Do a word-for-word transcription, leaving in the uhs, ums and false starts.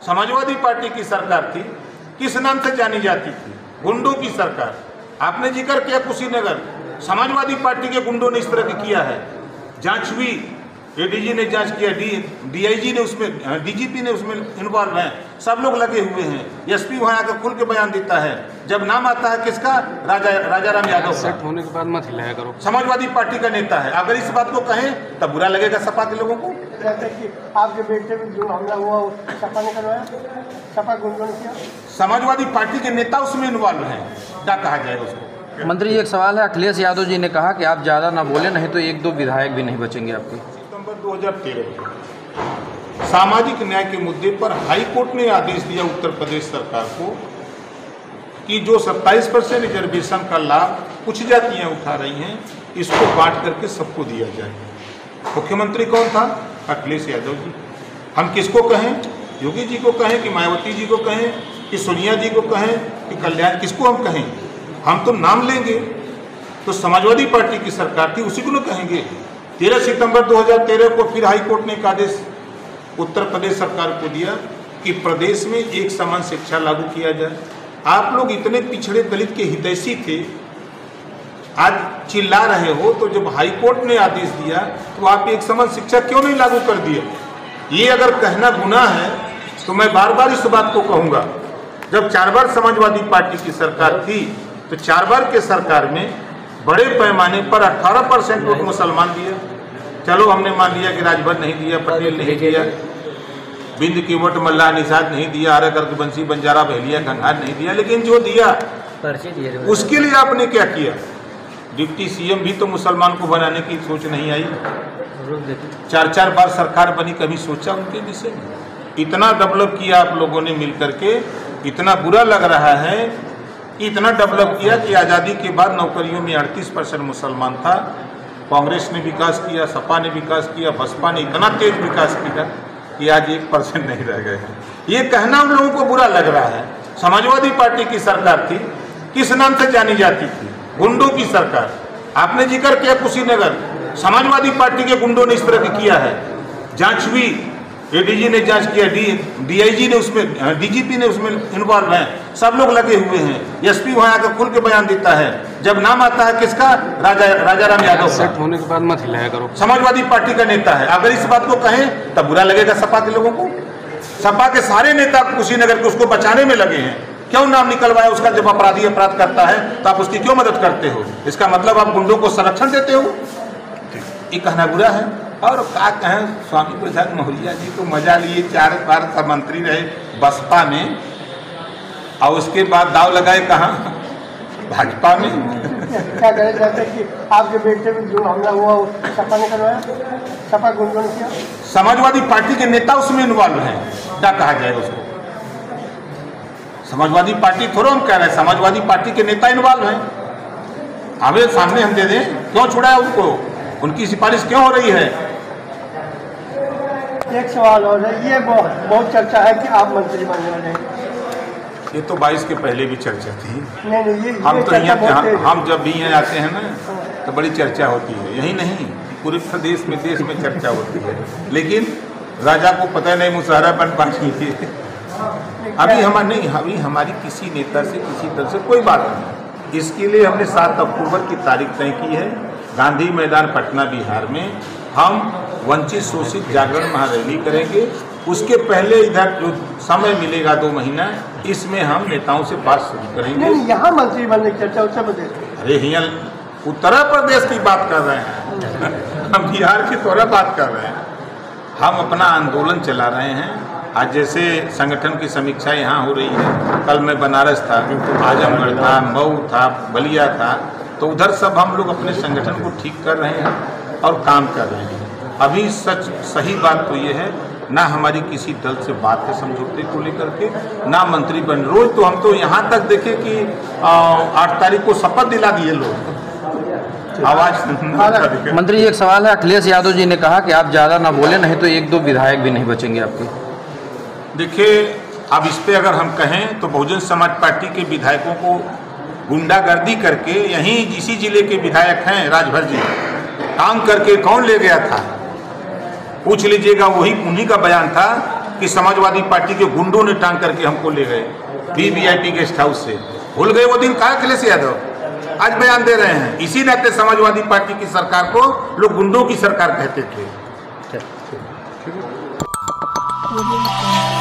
Samajwadi party की सरकार थी, किस नाम से जानी जाती थी? गुंडों की सरकार। आपने जिक्र किया कुशीनगर, समाजवादी पार्टी के गुंडों ने इस तरह की किया है। जांच हुई, एडीजी ने जांच किया, डी डीआईजी ने उसमें, डीजीपी ने उसमें इन्वॉल्व हैं, सब लोग लगे हुए हैं। एसपी वहाँ आकर खुल के बयान देता है। जब नाम आता है किसका? राजा राजाराम यादव का। होने के बाद मत हिलाया करो। समाजवादी पार्टी का नेता है। अगर इस बात को कहें तब बुरा लगेगा सपा के लोगों को। आपके बेटे में जो हमला हुआ सपा ने करवाया, सपा गुंडों ने किया। समाजवादी पार्टी के नेता उसमें इन्वॉल्व हैं, क्या कहा जाए उसको? मंत्री एक सवाल है, अखिलेश यादव जी ने कहा कि आप ज़्यादा ना बोले, नहीं तो एक दो विधायक भी नहीं बचेंगे आपके। सितंबर दो हज़ार तेरह सामाजिक न्याय के मुद्दे पर हाई कोर्ट ने आदेश दिया उत्तर प्रदेश सरकार को कि जो सत्ताईस परसेंट रिजर्वेशन का लाभ कुछ जातियां उठा रही हैं, इसको बांट करके सबको दिया जाए। मुख्यमंत्री कौन था? अखिलेश यादव जी। हम किसको कहें? योगी जी को कहें कि मायावती जी को कहें कि सोनिया जी को कहें कि कल्याण, किसको हम कहें? हम तो नाम लेंगे। तो समाजवादी पार्टी की सरकार थी, उसी को न कहेंगे। तेरह सितंबर दो हज़ार तेरह को फिर हाई कोर्ट ने एक आदेश उत्तर प्रदेश सरकार को दिया कि प्रदेश में एक समान शिक्षा लागू किया जाए। आप लोग इतने पिछड़े दलित के हितैषी थे, आज चिल्ला रहे हो, तो जब हाई कोर्ट ने आदेश दिया तो आप एक समान शिक्षा क्यों नहीं लागू कर दिए? ये अगर कहना गुनाह है तो मैं बार बार इस बात को कहूँगा। जब चार बार समाजवादी पार्टी की सरकार थी तो चार बार के सरकार में बड़े पैमाने पर अठारह परसेंट वोट मुसलमान दिया। चलो हमने मान लिया कि राजभर नहीं दिया, पटेल नहीं दिया, बिंद की वोट मल्ला निषाद नहीं दिया, आरा करके बंसी बंजारा बहलिया कंगार नहीं दिया, लेकिन जो दिया उसके लिए आपने क्या किया? डिप्टी सीएम भी तो मुसलमान को बनाने की सोच नहीं आई। चार चार बार सरकार बनी, कभी सोचा उनके विषय में? इतना डेवलप किया आप लोगों ने मिलकर के, इतना बुरा लग रहा है कि इतना डेवलप किया कि आज़ादी के बाद नौकरियों में अड़तीस परसेंट मुसलमान था। कांग्रेस ने विकास किया, सपा ने विकास किया, बसपा ने इतना तेज विकास किया कि आज एक परसेंट नहीं रह गए हैं। ये कहना उन लोगों को बुरा लग रहा है। समाजवादी पार्टी की सरकार थी, किस नाम से जानी जाती थी? गुंडों की सरकार। आपने जिक्र किया कुशीनगर, समाजवादी पार्टी के गुंडों ने इस तरह की किया है। जांच हुई, एडीजी ने जांच किया, डी डीआईजी ने उसमें, डीजीपी ने उसमें इन्वॉल्व हैं, सब लोग लगे हुए हैं। एसपी वहाँ आकर खुल के बयान देता है। जब नाम आता है किसका? राजा राजाराम यादव का। होने के बाद मत हिलाया करो। समाजवादी पार्टी का नेता है। अगर इस बात को कहें तब बुरा लगेगा सपा के लोगों को। सपा के सारे नेता कुशीनगर के उसको बचाने में लगे हैं। क्यों नाम निकलवाया उसका? जब अपराधी अपराध करता है तो आप उसकी क्यों मदद करते हो? इसका मतलब आप गुंडों को संरक्षण देते हो। ये कहना बुरा है। और क्या कहें, स्वामी प्रसाद मौर्य जी तो मजा लिए, चार बार सब मंत्री रहे बसपा में, और उसके बाद दाव लगाए कहाँ? भाजपा में। क्या कहना चाहते हैं कि आपके बेटे में जो हमला हुआ सपा ने करवाया, सपा गुंडों ने किया। समाजवादी पार्टी के नेता उसमें इन्वॉल्व हैं, क्या कहा जाए उसको? समाजवादी पार्टी थोड़ा हम कह रहे हैं, समाजवादी पार्टी के नेता इन्वॉल्व हैं। हमें सामने हम दे दें, क्यों छुड़ाया उनको? उनकी सिफारिश क्यों हो रही है? एक सवाल और है, ये बहुत, बहुत चर्चा है कि आप मंत्री बनने वाले हैं। ये तो बाईस के पहले भी चर्चा थी। नहीं नहीं, ये हम ये तो यहाँ हम, हम हम जब भी यहाँ आते हैं ना तो बड़ी चर्चा होती है। यही नहीं, पूरे प्रदेश में देश में चर्चा होती है, लेकिन राजा को पता नहीं मुसहरा बन पानी है। अभी हमारे नहीं, अभी हमारी किसी नेता से किसी तरह से कोई बात नहीं। इसके लिए हमने सात अक्टूबर की तारीख तय की है, गांधी मैदान पटना बिहार में हम वंचित शोषित जागरण महारैली करेंगे। उसके पहले इधर जो समय मिलेगा दो महीना, इसमें हम नेताओं से बात शुरू करेंगे। नहीं, यहाँ मंत्री बनने की चर्चा उत्तर प्रदेश। अरे यहाँ उत्तर प्रदेश की बात कर रहे हैं, हम बिहार की थोड़ा बात कर रहे हैं। हम अपना आंदोलन चला रहे हैं। आज जैसे संगठन की समीक्षा यहाँ हो रही है, कल मैं बनारस था, आजमगढ़ था, मऊ था, बलिया था, तो उधर सब हम लोग अपने संगठन को ठीक कर रहे हैं और काम कर रहे हैं। अभी सच सही बात तो ये है, ना हमारी किसी दल से बात है समझौते को लेकर के, ना मंत्री बन। रोज तो हम तो यहाँ तक देखे कि आठ तारीख को शपथ दिला दिए लोग, आवाज। मंत्री एक सवाल है, अखिलेश यादव जी ने कहा कि आप ज़्यादा ना बोले, नहीं तो एक दो विधायक भी नहीं बचेंगे आपके। देखिए, अब इस पे अगर हम कहें तो बहुजन समाज पार्टी के विधायकों को गुंडागर्दी करके, यहीं इसी जिले के विधायक हैं राजभर जी, काम करके कौन ले गया था? पूछ लीजिएगा, वही उन्हीं का बयान था कि समाजवादी पार्टी के गुंडों ने टांग करके हमको ले गए V V I P guest house से। भूल गए वो दिन? कहा अखिलेश यादव आज बयान दे रहे हैं। इसी नाते समाजवादी पार्टी की सरकार को लोग गुंडों की सरकार कहते थे।